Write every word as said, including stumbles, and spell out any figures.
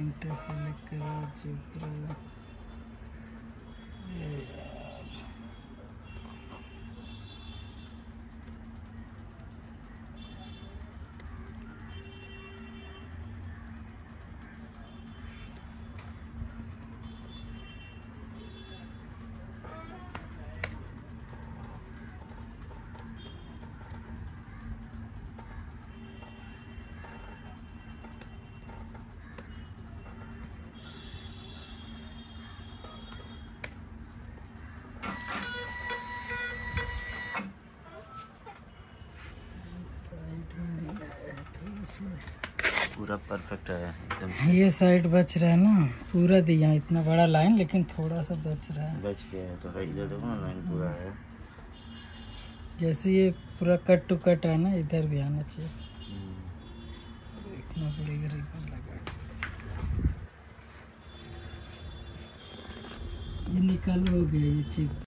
घंटे से लेकर चुप रहो। पूरा परफेक्ट है एकदम। ये साइड बच रहा है ना, पूरा दिया इतना बड़ा लाइन, लेकिन थोड़ा सा बच रहा है। बच गया है तो इधर देखो ना, लाइन पूरा है। जैसे ये पूरा कट टू कट है ना, इधर भी आना चाहिए। देखना पड़ेगा रिबन लगा के। ये निकल हो गया ये चिप।